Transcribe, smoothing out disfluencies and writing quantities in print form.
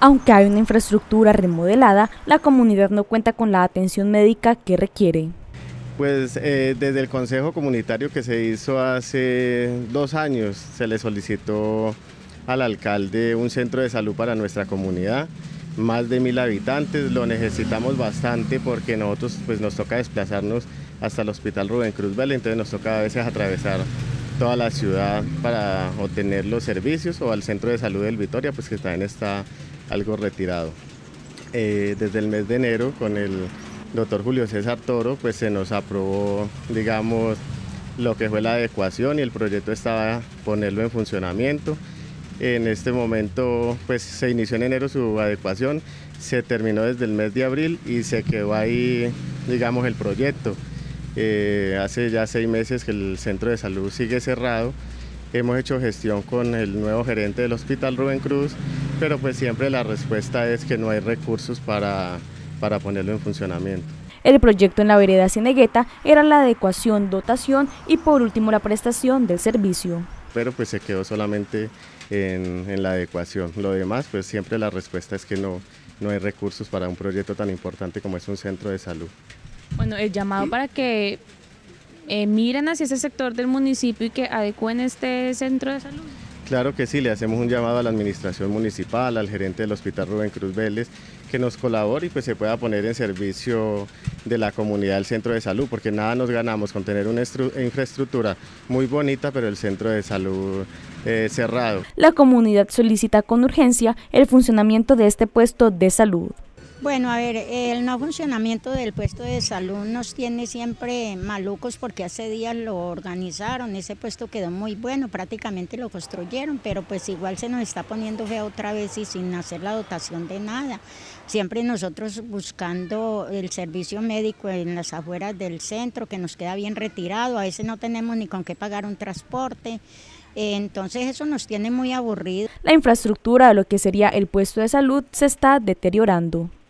Aunque hay una infraestructura remodelada, la comunidad no cuenta con la atención médica que requiere. Pues desde el Consejo Comunitario que se hizo hace 2 años se le solicitó al alcalde un centro de salud para nuestra comunidad, más de 1000 habitantes, lo necesitamos bastante porque nosotros pues nos toca desplazarnos hasta el Hospital Rubén Cruz Vélez, entonces nos toca a veces atravesar toda la ciudad para obtener los servicios, o al centro de salud del Vitoria, pues que también está algo retirado. Desde el mes de enero con el doctor Julio César Toro, pues se nos aprobó, digamos, lo que fue la adecuación y el proyecto estaba ponerlo en funcionamiento. En este momento pues se inició en enero su adecuación, se terminó desde el mes de abril y se quedó ahí, digamos, el proyecto. Hace ya 6 meses que el centro de salud sigue cerrado. Hemos hecho gestión con el nuevo gerente del Hospital Rubén Cruz, pero pues siempre la respuesta es que no hay recursos para ponerlo en funcionamiento. El proyecto en la vereda Cienegueta era la adecuación, dotación y por último la prestación del servicio. Pero pues se quedó solamente en la adecuación. Lo demás, pues siempre la respuesta es que no hay recursos para un proyecto tan importante como es un centro de salud. Bueno, el llamado para que miren hacia ese sector del municipio y que adecúen este centro de salud. Claro que sí, le hacemos un llamado a la administración municipal, al gerente del Hospital Rubén Cruz Vélez, que nos colabore y pues se pueda poner en servicio de la comunidad el centro de salud, porque nada nos ganamos con tener una infraestructura muy bonita, pero el centro de salud cerrado. La comunidad solicita con urgencia el funcionamiento de este puesto de salud. Bueno, a ver, el no funcionamiento del puesto de salud nos tiene siempre malucos porque hace días lo organizaron, ese puesto quedó muy bueno, prácticamente lo construyeron, pero pues igual se nos está poniendo feo otra vez y sin hacer la dotación de nada. Siempre nosotros buscando el servicio médico en las afueras del centro, que nos queda bien retirado, a veces no tenemos ni con qué pagar un transporte. Entonces eso nos tiene muy aburridos. La infraestructura de lo que sería el puesto de salud se está deteriorando.